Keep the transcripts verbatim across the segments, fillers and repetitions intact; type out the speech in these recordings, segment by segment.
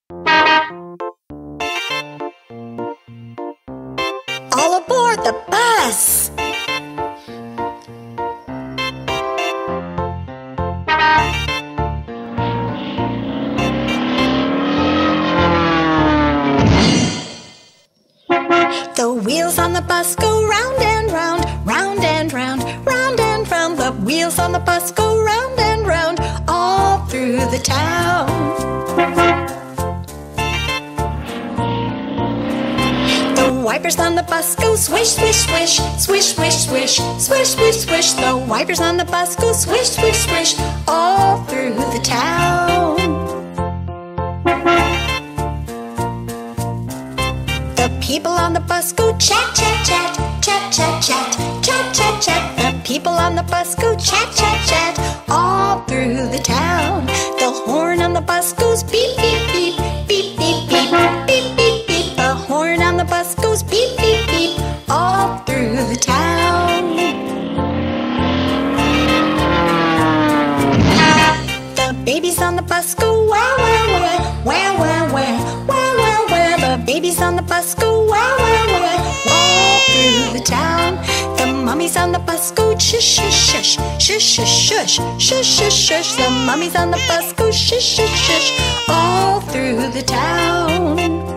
All aboard the bus! The wheels on the bus go round and round, round and round, round and round. The wheels on the bus go round and round, all through the town. The wipers on the bus go swish, swish, swish, swish, swish, swish, swish, swish, swish. The wipers on the bus go swish, swish, swish, all through the town. People on the bus go chat, chat, chat, chat, chat, chat, chat, chat, chat. The people on the bus go chat, chat, chat, all through the town. The horn on the bus goes beep, beep, beep, beep, beep, beep, beep, beep, beep. The horn on the bus goes beep, beep, beep, all through the town. The babies on the bus go wah, wah, wah, wah, wah, wah, wah, wah, wah. The babies on the bus go wah, wah, wah, all through the town. The mummies on the bus go shush, shush, shush, shush, shush, shush, shush, shush, shush. The mummies on the bus go shush, shush, shush, all through the town.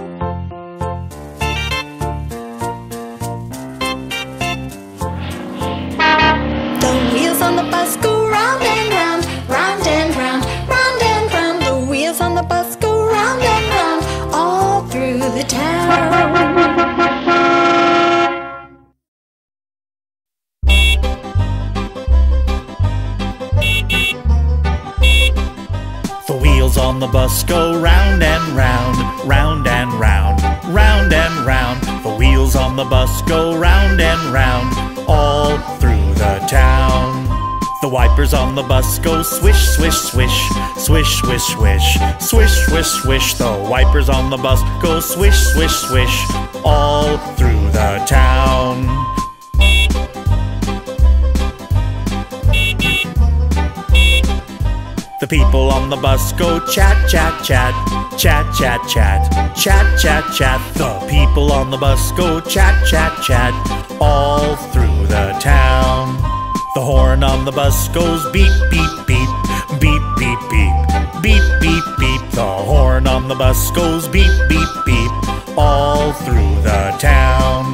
The wheels on the bus go round and round, round and round, round and round. The wheels on the bus go round and round, all through the town. The wheels on the bus go round and round, round and round, round and round. The wheels on the bus go round and round, all through the town. The wipers on the bus go swish, swish, swish, swish, swish, swish, swish, swish, swish. The wipers on the bus go swish, swish, swish, all through the town. The people on the bus go chat, chat, chat, chat, chat, chat, chat, chat, chat. The people on the bus go chat, chat, chat, all through the town. The horn on the bus goes beep, beep, beep, beep, beep, beep, beep, beep, beep. The horn on the bus goes beep, beep, beep, all through the town.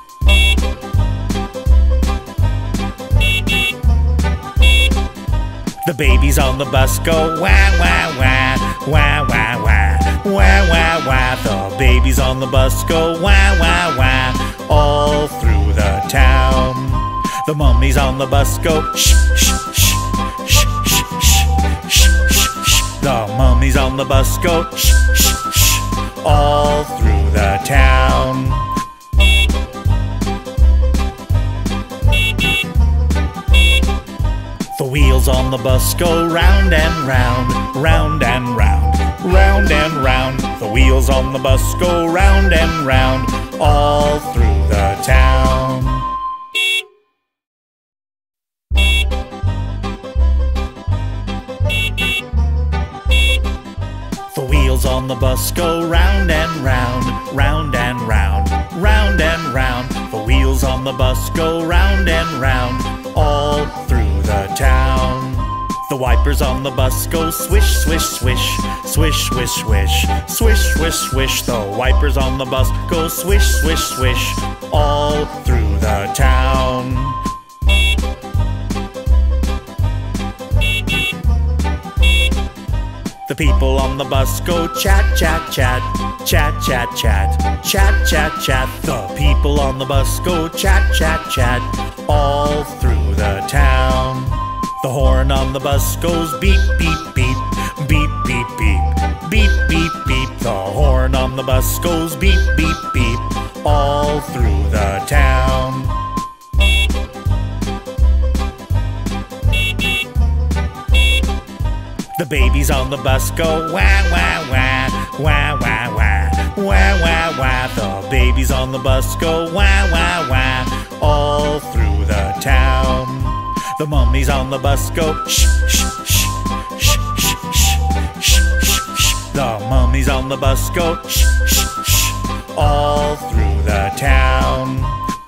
The babies on the bus go wah, wah, wah, wah, wah, wah, wah, wah, wah. The babies on the bus go wah, wah, wah, all through the town. The mummies on the bus go shh, shh, shh, shh, shh, shh, shh, shh, shh. The mummies on the bus go shh, shh, shh, all through the town. The wheels on the bus go round and round, round and round, round and round. The wheels on the bus go round and round, all through the town. The wheels on the bus go round and round, round and round, round and round. The wheels on the bus go round and round, all through the town. The wipers on the bus go swish, swish, swish, swish, swish, swish, swish, swish, swish. The wipers on the bus go swish, swish, swish, all through the town. The people on the bus go chat, chat, chat, chat, chat, chat, chat, chat, chat. The people on the bus go chat, chat, chat, all through the town. The horn on the bus goes beep, beep, beep, beep, beep, beep, beep, beep, beep. The horn on the bus goes beep, beep, beep, all through the town. The babies on the bus go wah, wah, wah, wah, wah, wah, wah, wah, wah. The babies on the bus go wah, wah, wah, all through the town. The mummies on the bus go shh, shh, shh, shh, shh, shh, shh, shh, shh. The mummies on on the bus go shh, shh, shh, all through the town.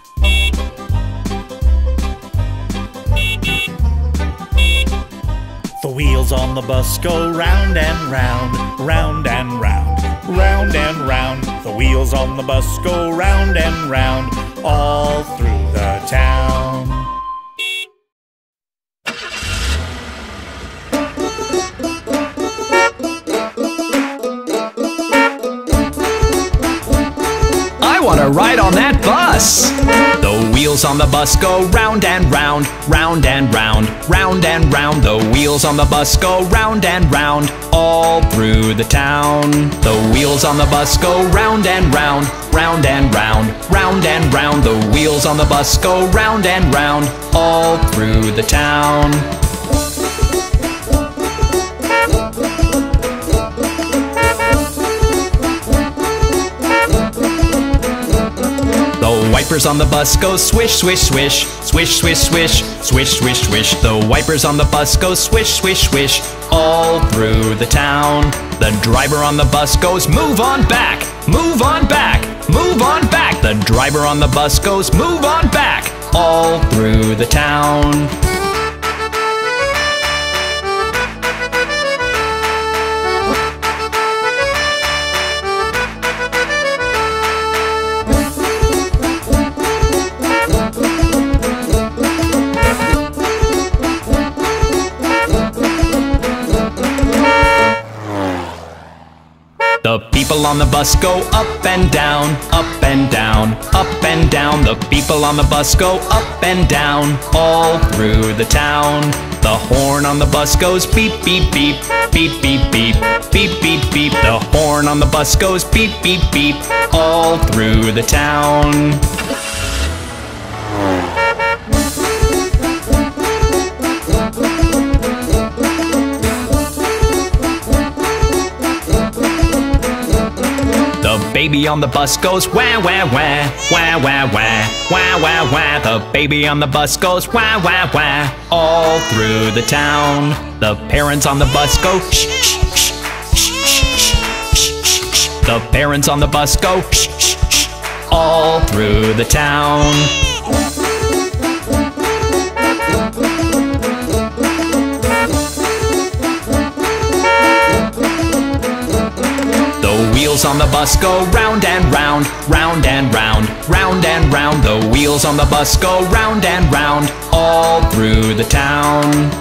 The wheels on the bus go round and round, round and round, round and round. The wheels on the bus go round and round, all through the town. I want to ride on that bus! The wheels on the bus go round and round, round and round, round and round. The wheels on the bus go round and round, all through the town. The wheels on the bus go round and round, round and round, round and round. The wheels on the bus go round and round, all through the town. The wipers on the bus go swish, swish, swish, swish, swish, swish, swish, swish, swish. The wipers on the bus go swish, swish, swish, all through the town. The driver on the bus goes move on back, move on back, move on back. The driver on the bus goes move on back, all through the town. The people on the bus go up and down, up and down, up and down. The people on the bus go up and down, all through the town. The horn on the bus goes beep, beep, beep, beep, beep, beep, beep, beep, beep. The horn on the bus goes beep, beep, beep, all through the town. The baby on the bus goes wah, wah, wah, wah, wah, wah, wah, wah, wah. The baby on the bus goes wah, wah, wah, all through the town. The parents on the bus go shh, shh, shh, shh, shh, shh, shh, shh. The parents on the bus go shh, shh, shh, all through the town. The wheels on the bus go round and round, round and round, round and round. The wheels on the bus go round and round, all through the town.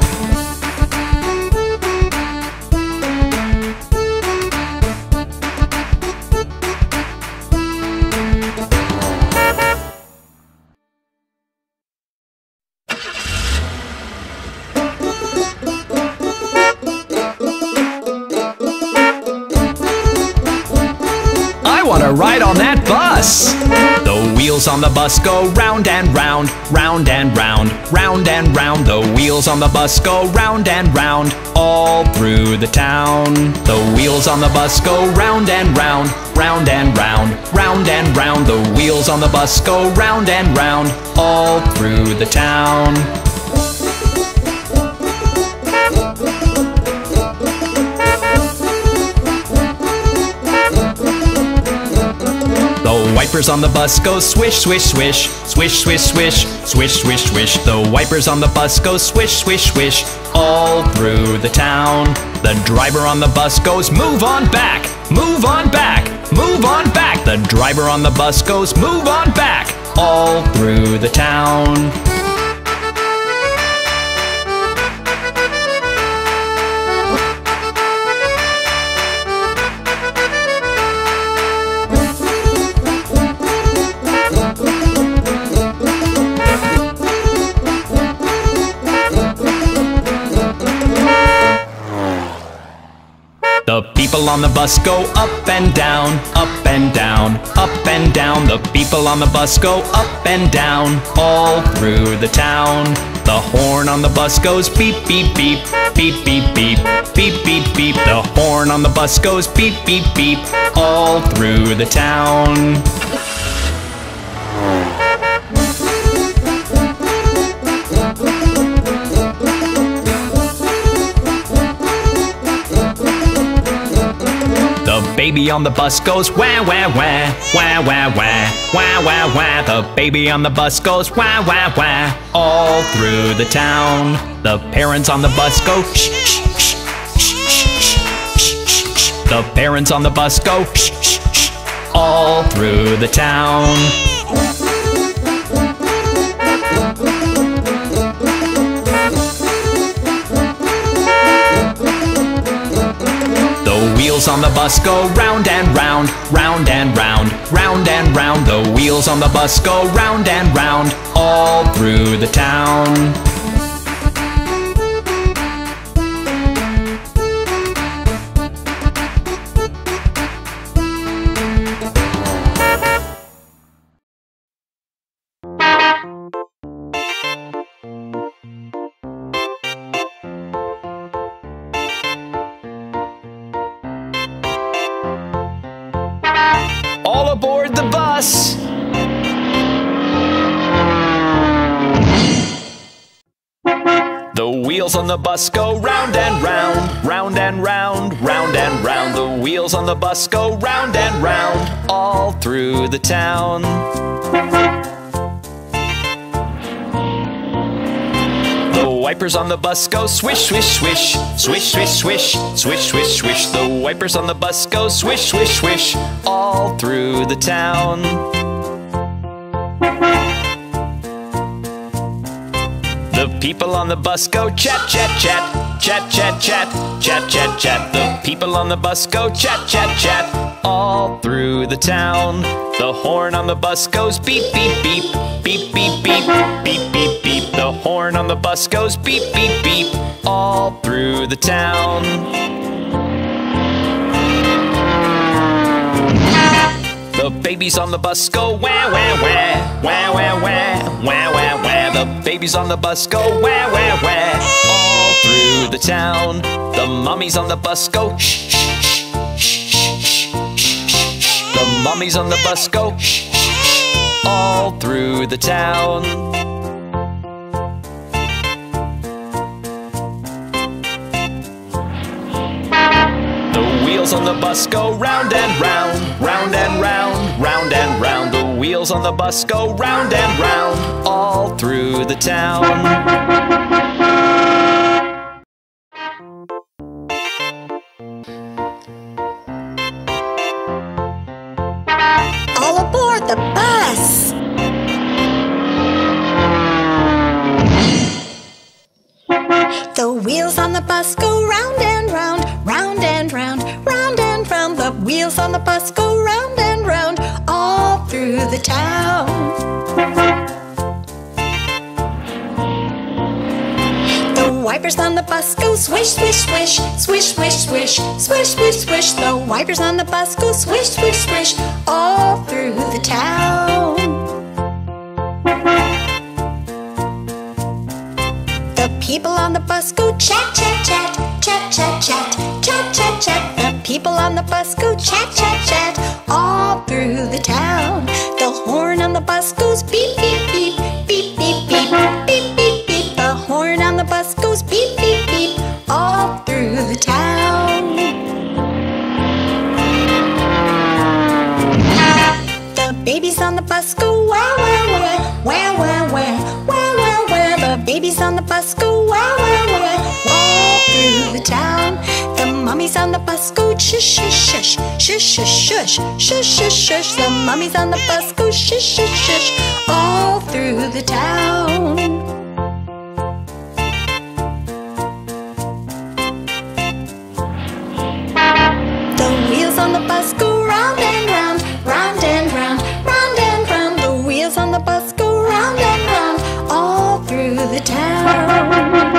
I want to ride on that bus! The wheels on the bus go round and round, round and round, round and round. The wheels on the bus go round and round, all through the town. The wheels on the bus go round and round, round and round, round and round. The wheels on the bus go round and round, all through the town. The wipers on the bus go swish, swish, swish, swish, swish, swish, swish, swish, swish. The wipers on the bus go swish, swish, swish, all through the town. The driver on the bus goes move on back, move on back, move on back. The driver on the bus goes move on back, all through the town. The people on the bus go up and down, up and down, up and down. The people on the bus go up and down, all through the town. The horn on the bus goes beep, beep, beep, beep, beep, beep, beep, beep, beep. The horn on the bus goes beep, beep, beep, all through the town. The baby on the bus goes wah, wah, wah, wah, wah, wah, wah, wah, wah. The baby on the bus goes wah, wah, wah, all through the town. The parents on the bus go shh, shh, shh, shh, shh, shh. The parents on the bus go shh, shh, shh, all through the town. The wheels on the bus go round and round, round and round, round and round. The wheels on the bus go round and round, all through the town. All aboard the bus! The wheels on the bus go round and round, round and round, round and round. The wheels on the bus go round and round, all through the town. The wipers on the bus go swish, swish, swish, swish, swish, swish, swish, swish, swish. The wipers on the bus go swish, swish, swish, all through the town. The people on the bus go chat, chat, chat, chat, chat, chat, chat, chat, chat. The people on the bus go chat, chat, chat, all through the town. The horn on the bus goes beep, beep, beep, beep, beep, beep, beep, beep, beep. The horn on the bus goes beep, beep, beep, all through the town. The babies on the bus go wah, wah, wah, wah, wah, wah, wah, wah, wah. The babies on the bus go wah, wah, wah, all through the town. The mummies on the bus go shh, shh, shh, shh, shh, shh. The mummies on the bus go shh, shh, all through the town. The wheels on the bus go round and round, round and round, round and round. The wheels on the bus go round and round, all through the town. All aboard the bus! The wheels on the bus go round and round, round and round, round and round. The wheels on the bus go round and round, all through the town. The wipers on the bus go swish, swish, swish, swish, swish, swish, swish, swish, swish. The wipers on the bus go swish, swish, swish, all through the town. The people on the bus go chat, chat, chat, chat, chat, chat, chat, chat, chat. The people on the bus go chat, chat, chat, all through the town. The horn on the bus goes beep, beep, beep, beep, beep, beep, beep, beep, beep. The horn on the bus goes beep, beep, beep, all through the town. The babies on the bus go wah, wah, wah, wah, wah, wah, wah, wah, wah. The babies on the bus go wah, wah, wah, all through the town. The mummies on the bus go shush, shush, shush, shush, shush, shush, shush, shush, shush. The mummies on the bus go shush, shush, shush, all through the town. The wheels on the bus go round and round, round and round, round and round. The wheels on the bus go round and round, all through the town.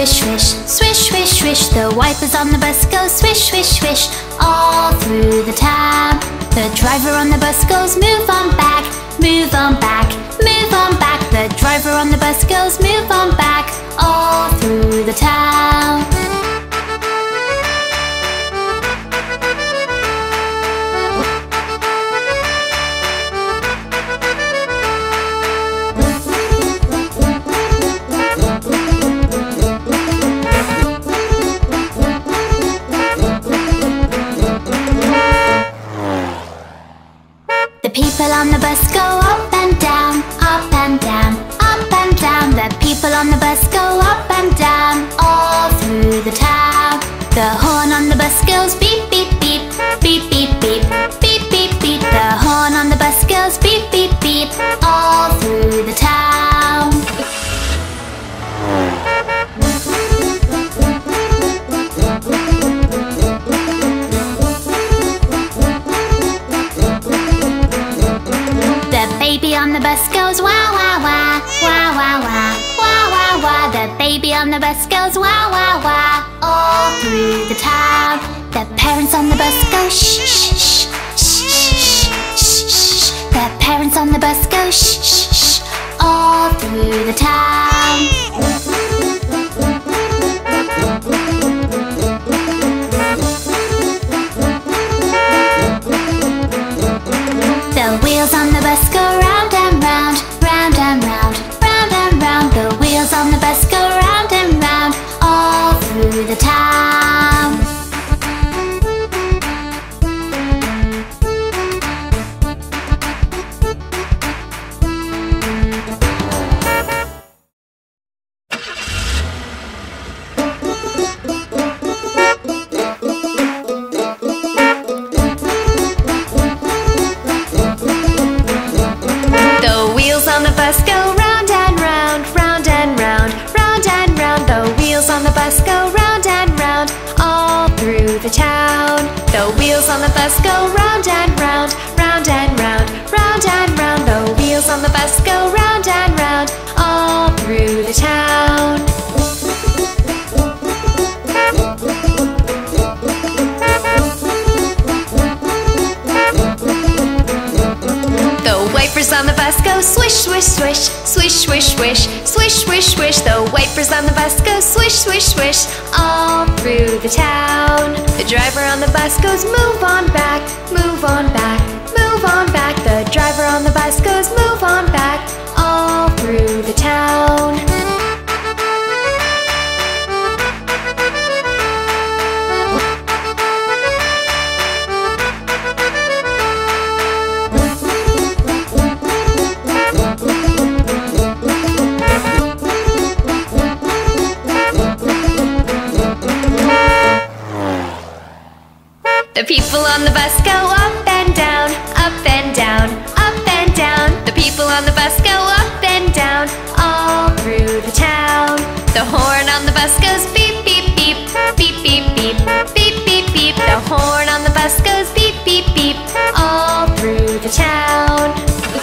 swish, swish, swish, swish, swish. The wipers on the bus go swish, swish, swish, all through the town. The driver on the bus goes move on back, move on back, move on back. The driver on the bus goes move on back, all through the town. People on the bus go up and down, up and down, up and down. The people on the bus go up and down, all through the town. The horn on the bus goes beep, beep, beep, beep, beep, beep, beep, beep, beep. The horn on the bus goes beep, beep, beep, all through the town. The baby on the bus goes wah, wah, wah, wah, wah, wah, wah, wah, wah. The baby on the bus goes wah, wah, wah, all through the town. The parents on the bus go shh, shh, shh, shh, shh, shh. The parents on the bus go shh, shh, shh, all through the town. The wheels on the bus go round and round, round and round, round and round. The wheels on the bus go round and round, all through the town. On the bus go round and round, round and round, round and round. The wheels on the bus go round and round, all through the town. The wheels on the bus go round and round, round and round, round and round. The wheels on the bus go round and round, all through the town. The wipers on the bus go swish, swish, swish, swish, swish, swish, swish, swish, swish. The wipers on the bus go swish, swish, swish, all through the town. The driver on the bus goes move on back, move on back, move on back. The driver on the bus goes move on back, all through the town. The people on the bus go up and down, up and down, up and down. The people on the bus go up and down, all through the town. The horn on the bus goes beep, beep, beep, beep, beep, beep, beep, beep, beep. The horn on the bus goes beep, beep, beep, all through the town.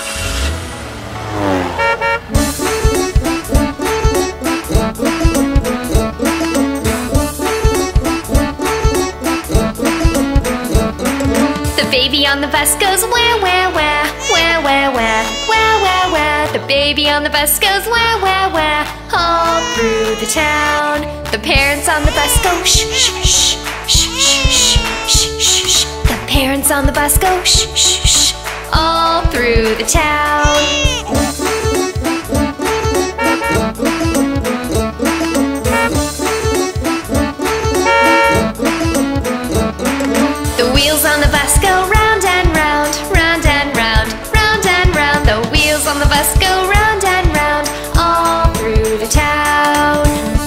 The baby on the bus goes wah, wah, wah, wah, wah, wah, wah, wah, wah. The baby on the bus goes wah, wah, wah, all through the town. The parents on the bus go shh, shh, shh, shh, shh, shh, shh, shh. The parents on the bus go shh, shh, shh, all through the town. The wheels on the bus go round and round, round and round, round and round. The wheels on the bus go round and round, all through the town.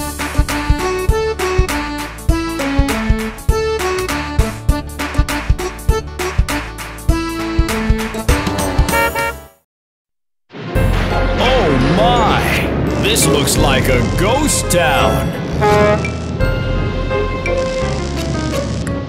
Oh my! This looks like a ghost town.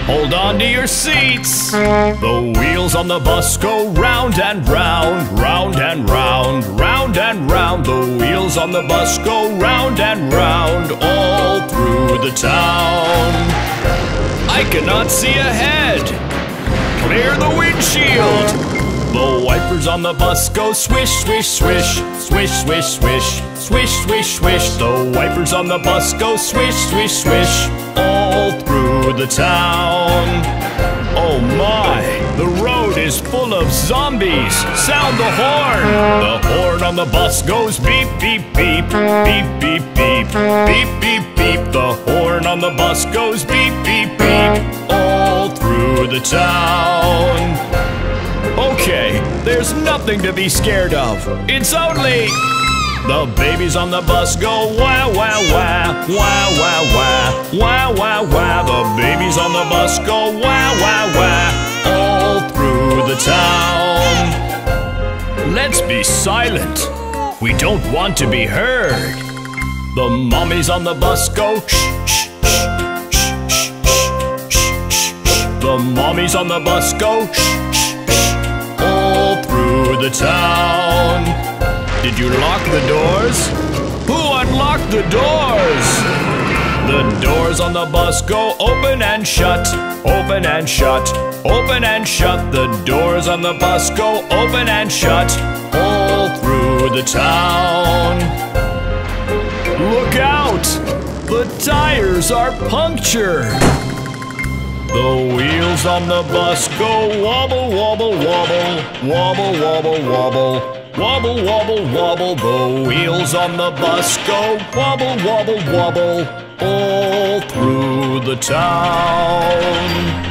Hold on to your seats. The wheels on the bus go round and round, round and round, round and round. The wheels on the bus go round and round, all through the town. I cannot see ahead. Clear the windshield. The wipers on the bus go swish, swish, swish, swish, swish, swish, swish, swish, swish. The wipers on the bus go swish, swish, swish, all through the town. Oh my, the road is full of zombies. Sound the horn. The horn on the bus goes beep, beep, beep, beep, beep, beep, beep, beep, beep. The horn on the bus goes beep, beep, beep, all through the town. Okay, there's nothing to be scared of. It's only the babies on the bus go wah, wah, wah, wah, wah, wah, wah, wah, wah. The babies on the bus go wah, wah, wah, all through the town. Let's be silent. We don't want to be heard. The mommies on the bus go shh, shh, shh, shh, shh, shh, shh. The mommies on the bus go shh, shh, all through the town. Did you lock the doors? Who unlocked the doors? The doors on the bus go open and shut, open and shut, open and shut. The doors on the bus go open and shut, all through the town. Look out! The tires are punctured. The wheels on the bus go wobble, wobble, wobble, wobble, wobble, wobble, wobble, wobble, wobble. The wheels on the bus go wobble, wobble, wobble, all through the town.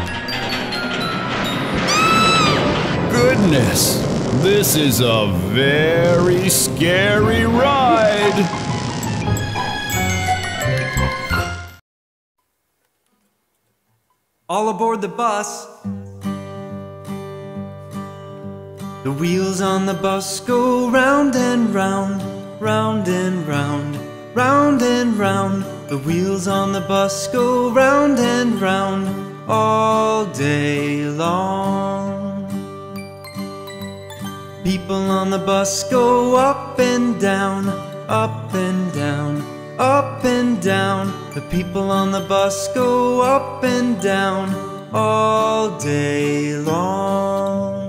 Goodness, this is a very scary ride. All aboard the bus. The wheels on the bus go round and round, round and round, round and round. The wheels on the bus go round and round all day long. People on the bus go up and down, up and down, up and down. The people on the bus go up and down all day long.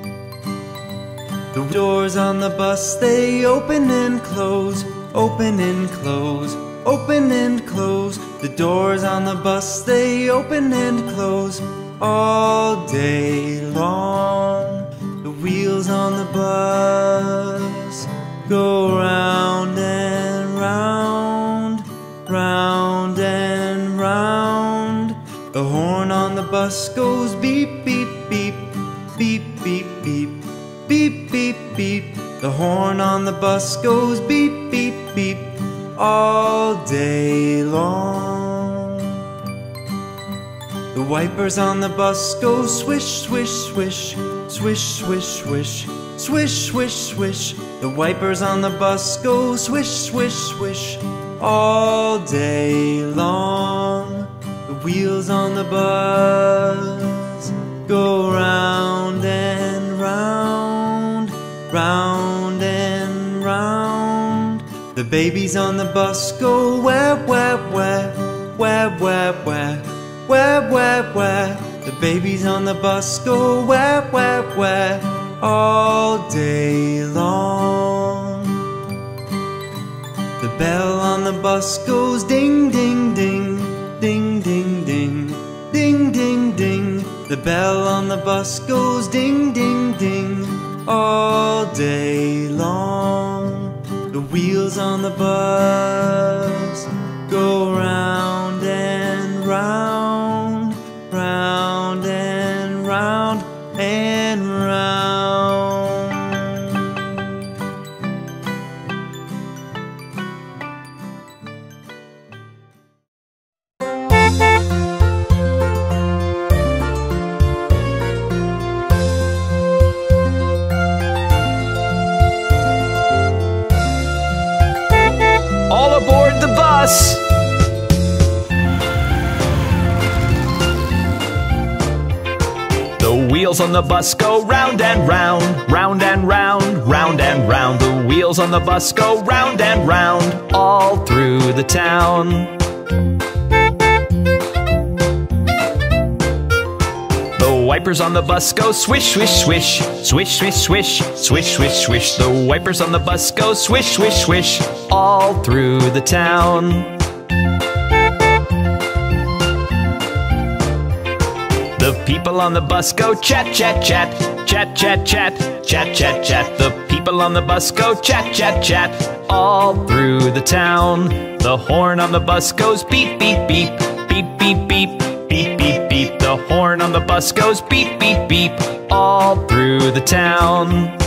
The doors on the bus, they open and close, open and close, open and close. The doors on the bus, they open and close all day long. The wheels on the bus go round and round, round and round. The horn on the bus goes beep, beep, beep, beep, beep, beep, beep, beep, beep. The horn on the bus goes beep, beep, beep, all day long. The wipers on the bus go swish, swish, swish, swish, swish, swish, swish, swish, swish. The wipers on the bus go swish, swish, swish, all day long. The wheels on the bus go round and round, round and round. The babies on the bus go wah, wah, wah, wah, wah, wah, wah, wah, wah. The babies on the bus go wah, wah, wah, all day long. The bell on the bus goes ding, ding, ding, ding, ding, ding, ding, ding, ding. The bell on the bus goes ding, ding, ding, all day long. The wheels on the bus go round and round, round and round and round. All aboard the bus! wheels on the bus go round and round, round and round, round and round. The wheels on the bus go round and round, all through the town. The wipers on the bus go swish, swish, swish, swish, swish, swish, swish, swish, swish. The wipers on the bus go swish, swish, swish, all through the town. The people on the bus go chat, chat, chat, chat, chat, chat, chat, chat, chat. The people on the bus go chat, chat, chat, all through the town. The horn on the bus goes beep, beep, beep, beep, beep, beep, beep, beep, beep. The horn on the bus goes beep, beep, beep, all through the town.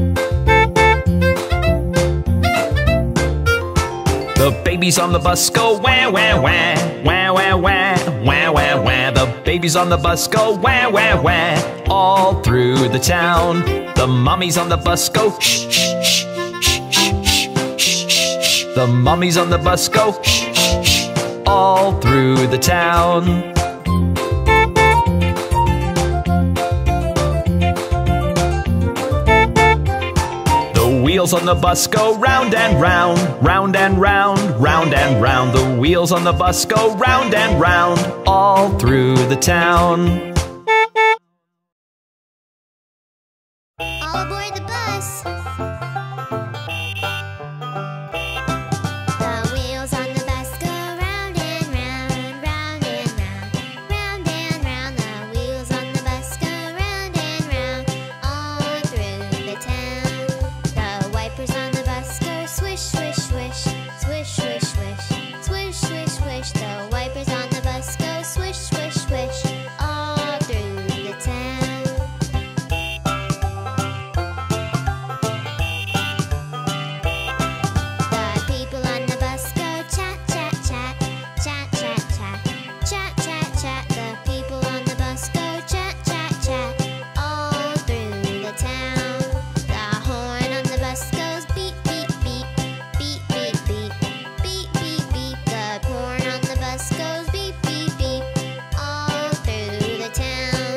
The babies on the bus go wah, wah, wah, wah, wah, wah, wah, wah, wah. The babies on the bus go wah, wah, wah, all through the town. The mummies on the bus go shh, shh, shh, shh, shh, shh, shh. The mummies on the bus go shh, shh, shh, all through the town. The wheels on the bus go round and round, round and round, round and round. The wheels on the bus go round and round, all through the town. All aboard the bus. The wheels on the bus go round and round, round and round, round and round. The wheels on the bus go round and round, all through the town. The wipers on the bus go swish, swish, swish, swish, swish, swish, swish, swish, swish. The wipers on the bus go swish, swish, swish, all through the town. The people on the bus go chat, chat, chat, chat, chat, chat, chat, chat, chat. The people on the bus go chat, chat, chat, all through the town. The horn on the bus goes beep, beep, beep, beep, beep, beep, beep, beep, beep. The horn on the bus goes beep, beep, beep, all through the town.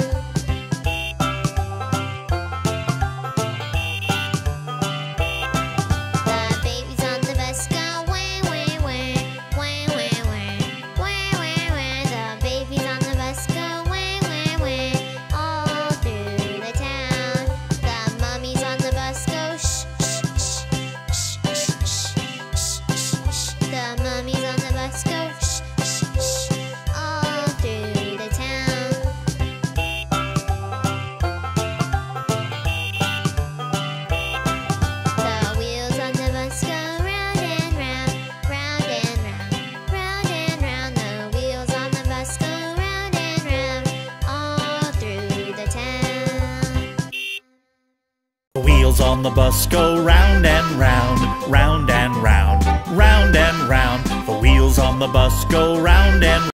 The babies on the bus go wah, wah, wah, wah, wah, wah, wah, wah, wah. The babies on the bus go wah, wah, wah, all through the town. The mummies on the bus go shh, shh, shh, shh, shh, shh, shh, shh, shh. The mummies on the bus go shh, shh, shh, all through the town. The wheels on the bus go round and round, round and round, round and round. The wheels on the bus go round and round, all through the town. The wheels on the bus go round and round, round and round, round and round. The wheels on the bus go round and